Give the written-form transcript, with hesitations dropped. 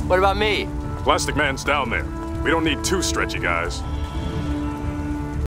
What about me? Plastic Man's down there. We don't need two stretchy guys.